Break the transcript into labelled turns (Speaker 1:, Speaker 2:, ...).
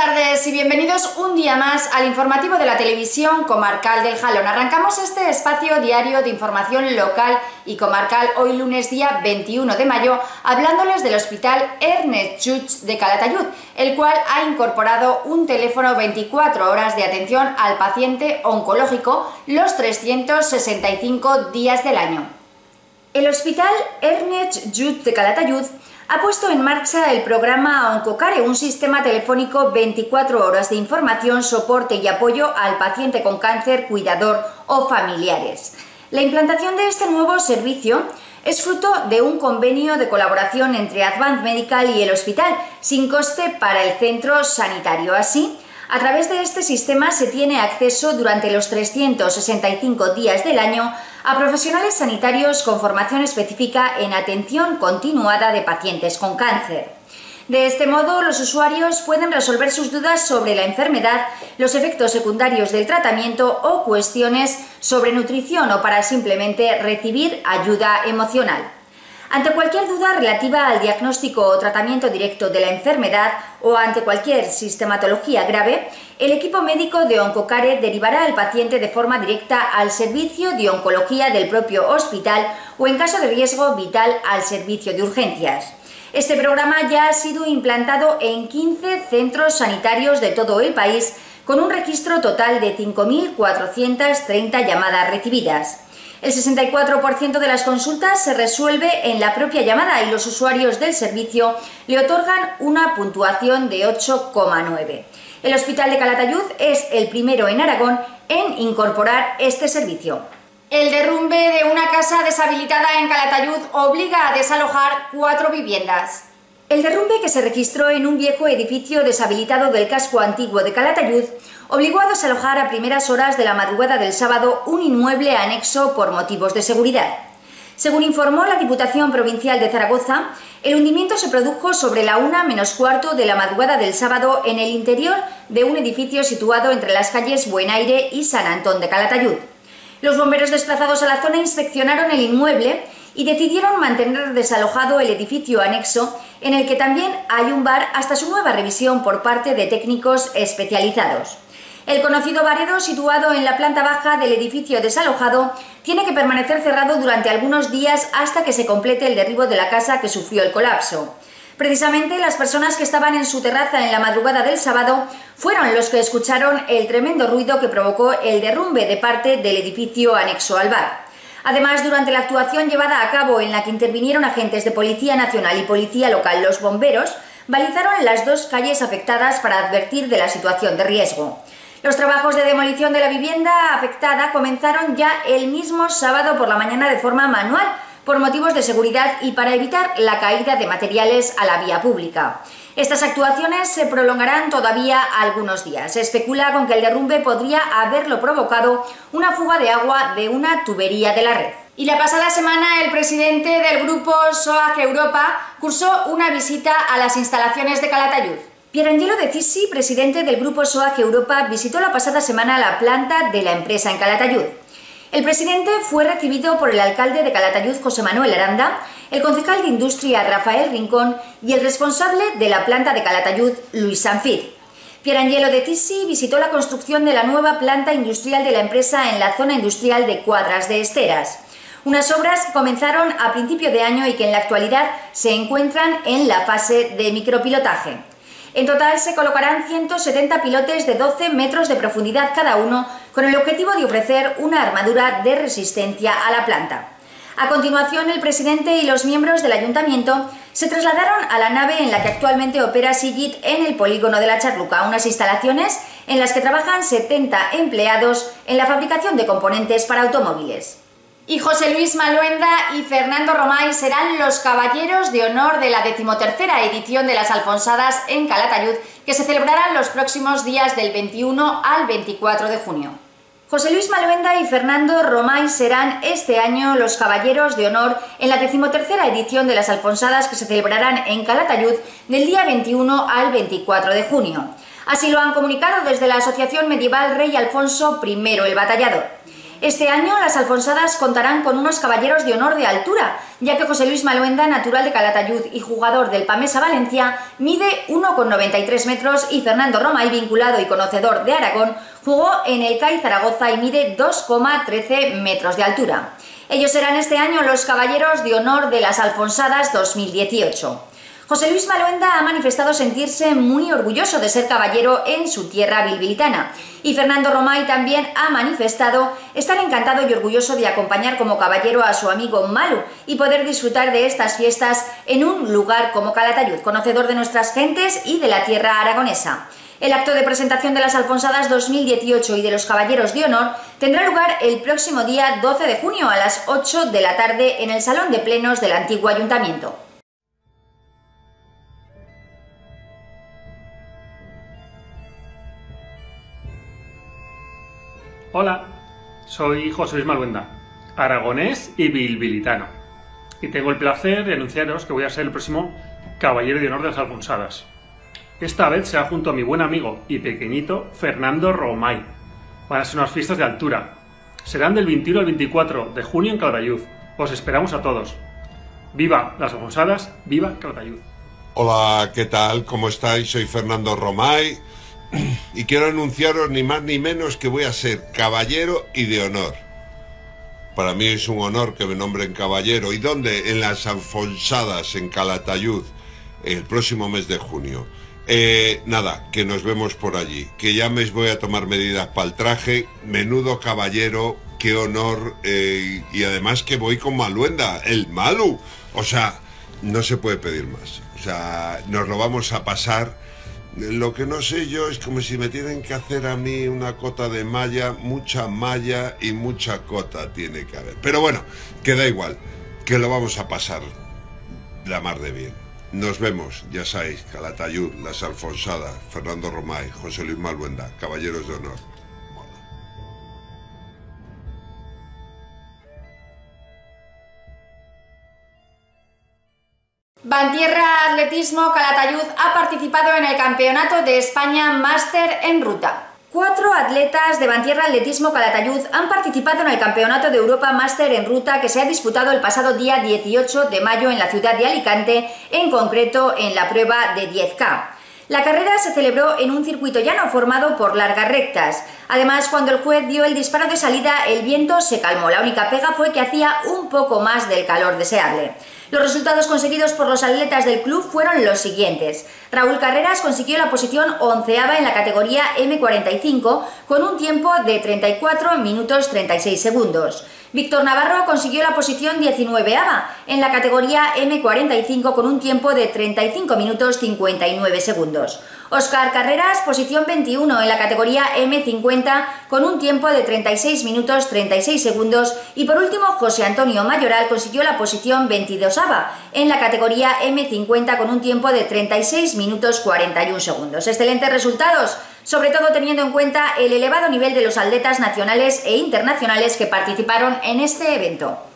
Speaker 1: tardes y bienvenidos un día más al informativo de la televisión comarcal del Jalón. Arrancamos este espacio diario de información local y comarcal hoy lunes día 21 de mayo hablándoles del Hospital Ernest Lluch de Calatayud, el cual ha incorporado un teléfono 24 horas de atención al paciente oncológico los 365 días del año. El Hospital Ernest Lluch de Calatayud ha puesto en marcha el programa Oncocare, un sistema telefónico 24 horas de información, soporte y apoyo al paciente con cáncer, cuidador o familiares. La implantación de este nuevo servicio es fruto de un convenio de colaboración entre Advance Medical y el hospital, sin coste para el centro sanitario. Así, a través de este sistema se tiene acceso durante los 365 días del año a profesionales sanitarios con formación específica en atención continuada de pacientes con cáncer. De este modo, los usuarios pueden resolver sus dudas sobre la enfermedad, los efectos secundarios del tratamiento o cuestiones sobre nutrición o para simplemente recibir ayuda emocional. Ante cualquier duda relativa al diagnóstico o tratamiento directo de la enfermedad o ante cualquier sintomatología grave, el equipo médico de Oncocare derivará al paciente de forma directa al servicio de oncología del propio hospital o, en caso de riesgo vital, al servicio de urgencias. Este programa ya ha sido implantado en 15 centros sanitarios de todo el país, con un registro total de 5.430 llamadas recibidas. El 64% de las consultas se resuelve en la propia llamada y los usuarios del servicio le otorgan una puntuación de 8,9. El Hospital de Calatayud es el primero en Aragón en incorporar este servicio. El derrumbe de una casa deshabilitada en Calatayud obliga a desalojar 4 viviendas. El derrumbe, que se registró en un viejo edificio deshabilitado del casco antiguo de Calatayud, obligó a desalojar a primeras horas de la madrugada del sábado un inmueble anexo por motivos de seguridad. Según informó la Diputación Provincial de Zaragoza, el hundimiento se produjo sobre la 1 menos cuarto de la madrugada del sábado en el interior de un edificio situado entre las calles Buenaire y San Antón de Calatayud. Los bomberos desplazados a la zona inspeccionaron el inmueble y decidieron mantener desalojado el edificio anexo, en el que también hay un bar, hasta su nueva revisión por parte de técnicos especializados. El conocido baredo, situado en la planta baja del edificio desalojado, tiene que permanecer cerrado durante algunos días hasta que se complete el derribo de la casa que sufrió el colapso. Precisamente las personas que estaban en su terraza en la madrugada del sábado fueron los que escucharon el tremendo ruido que provocó el derrumbe de parte del edificio anexo al bar. Además, durante la actuación llevada a cabo, en la que intervinieron agentes de Policía Nacional y Policía Local, los bomberos balizaron las 2 calles afectadas para advertir de la situación de riesgo. Los trabajos de demolición de la vivienda afectada comenzaron ya el mismo sábado por la mañana de forma manual, por motivos de seguridad y para evitar la caída de materiales a la vía pública. Estas actuaciones se prolongarán todavía algunos días. Se especula con que el derrumbe podría haberlo provocado una fuga de agua de una tubería de la red. Y la pasada semana el presidente del grupo SOAG Europa cursó una visita a las instalaciones de Calatayud. Pierangelo de Cisi, presidente del grupo SOAG Europa, visitó la pasada semana la planta de la empresa en Calatayud. El presidente fue recibido por el alcalde de Calatayud, José Manuel Aranda, el concejal de Industria, Rafael Rincón, y el responsable de la planta de Calatayud, Luis Sanfir. Pierangelo de Cisi visitó la construcción de la nueva planta industrial de la empresa en la zona industrial de Cuadras de Esteras. Unas obras que comenzaron a principio de año y que en la actualidad se encuentran en la fase de micropilotaje. En total se colocarán 170 pilotes de 12 metros de profundidad cada uno, con el objetivo de ofrecer una armadura de resistencia a la planta. A continuación, el presidente y los miembros del ayuntamiento se trasladaron a la nave en la que actualmente opera Sigit en el polígono de la Charluca, unas instalaciones en las que trabajan 70 empleados en la fabricación de componentes para automóviles. Y José Luis Maluenda y Fernando Romay serán los caballeros de honor de la 13ª edición de las Alfonsadas en Calatayud, que se celebrarán los próximos días del 21 al 24 de junio. José Luis Maluenda y Fernando Romay serán este año los caballeros de honor en la 13ª edición de las Alfonsadas, que se celebrarán en Calatayud del día 21 al 24 de junio. Así lo han comunicado desde la Asociación Medieval Rey Alfonso I el Batallador. Este año las Alfonsadas contarán con unos caballeros de honor de altura, ya que José Luis Maluenda, natural de Calatayud y jugador del Pamesa Valencia, mide 1,93 metros y Fernando Romay, vinculado y conocedor de Aragón, jugó en el CAI Zaragoza y mide 2,13 metros de altura. Ellos serán este año los caballeros de honor de las Alfonsadas 2018. José Luis Maluenda ha manifestado sentirse muy orgulloso de ser caballero en su tierra bilbilitana, y Fernando Romay también ha manifestado estar encantado y orgulloso de acompañar como caballero a su amigo Malu y poder disfrutar de estas fiestas en un lugar como Calatayud, conocedor de nuestras gentes y de la tierra aragonesa. El acto de presentación de las Alfonsadas 2018 y de los Caballeros de Honor tendrá lugar el próximo día 12 de junio a las 8 de la tarde en el Salón de Plenos del antiguo Ayuntamiento.
Speaker 2: Hola, soy José Luis Maluenda, aragonés y bilbilitano, y tengo el placer de anunciaros que voy a ser el próximo Caballero de Honor de las Alfonsadas. Esta vez será junto a mi buen amigo y pequeñito Fernando Romay. Van a ser unas fiestas de altura. Serán del 21 al 24 de junio en Calatayud. Os esperamos a todos. ¡Viva las Alfonsadas! ¡Viva Calatayud!
Speaker 3: Hola, ¿qué tal? ¿Cómo estáis? Soy Fernando Romay y quiero anunciaros ni más ni menos que voy a ser caballero y de honor. Para mí es un honor que me nombren caballero. ¿Y dónde? En las Alfonsadas, en Calatayud, el próximo mes de junio. Nada, que nos vemos por allí, que ya me voy a tomar medidas para el traje. Menudo caballero, qué honor, y además que voy con Maluenda, el Malu. O sea, no se puede pedir más. O sea, nos lo vamos a pasar. Lo que no sé yo es como si me tienen que hacer a mí una cota de malla, mucha malla y mucha cota tiene que haber. Pero bueno, que da igual, que lo vamos a pasar la mar de bien. Nos vemos, ya sabéis, Calatayud, las Alfonsadas, Fernando Romay, José Luis Maluenda, Caballeros de Honor.
Speaker 1: Bantierra Atletismo Calatayud ha participado en el Campeonato de España Máster en Ruta. 4 atletas de Bantierra Atletismo Calatayud han participado en el Campeonato de Europa Máster en Ruta que se ha disputado el pasado día 18 de mayo en la ciudad de Alicante, en concreto en la prueba de 10K. La carrera se celebró en un circuito llano formado por largas rectas. Además, cuando el juez dio el disparo de salida, el viento se calmó. La única pega fue que hacía un poco más del calor deseable. Los resultados conseguidos por los atletas del club fueron los siguientes. Raúl Carreras consiguió la posición 11ª en la categoría M45 con un tiempo de 34 minutos 36 segundos. Víctor Navarro consiguió la posición 19ª en la categoría M45 con un tiempo de 35 minutos 59 segundos. Óscar Carreras, posición 21 en la categoría M50 con un tiempo de 36 minutos 36 segundos. Y por último, José Antonio Mayoral consiguió la posición 22ª en la categoría M50 con un tiempo de 36 minutos 41 segundos. Excelentes resultados, sobre todo teniendo en cuenta el elevado nivel de los atletas nacionales e internacionales que participaron en este evento.